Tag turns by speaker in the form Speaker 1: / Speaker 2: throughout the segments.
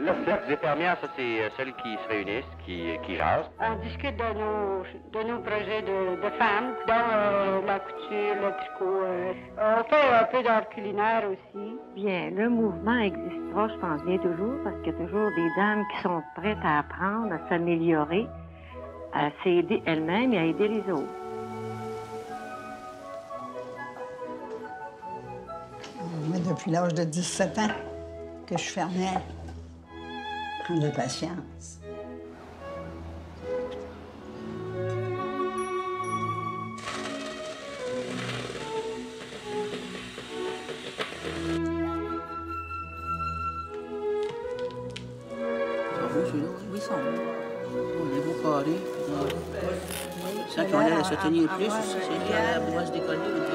Speaker 1: Le cercle des fermières, ça, c'est celles qui se réunissent, qui jasent.
Speaker 2: On discute de nos projets de femmes, dont la couture, le tricot. On fait un peu d'art culinaire aussi.
Speaker 3: Bien, le mouvement existera, je pense bien toujours, parce qu'il y a toujours des dames qui sont prêtes à apprendre, à s'améliorer, à s'aider elles-mêmes et à aider les autres.
Speaker 4: Moi, depuis l'âge de 17 ans que je fermais, prendre de patience.
Speaker 5: Oui, ils sont on les beaux carrés. Ceux qui ont l'air de se tenir plus, c'est qui a la boisse décollée.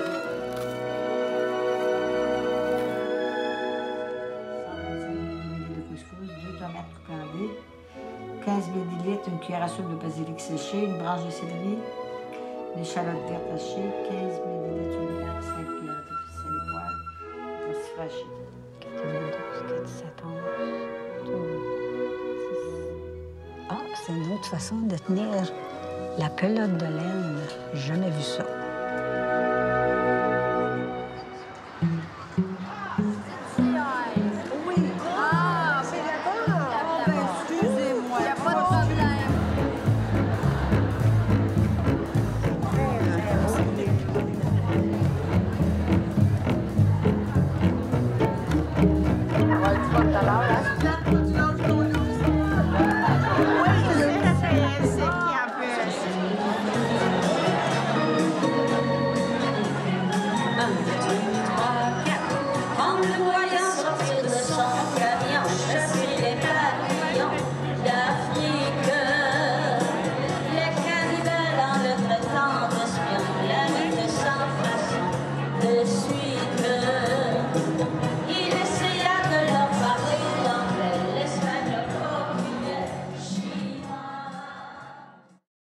Speaker 6: Tomates coupées, 15 ml, une cuillère à soupe de basilic séché, une branche de céleri, une échalote verte hachée, 15 ml d'huile, 5 cuillères de sel et poivre, un petit fraîchi.
Speaker 3: 92, 4, 7, 11, 12, 6.
Speaker 4: Ah, c'est une autre façon de tenir la pelote de laine. J'ai jamais vu ça.
Speaker 3: Tout à l'heure, là.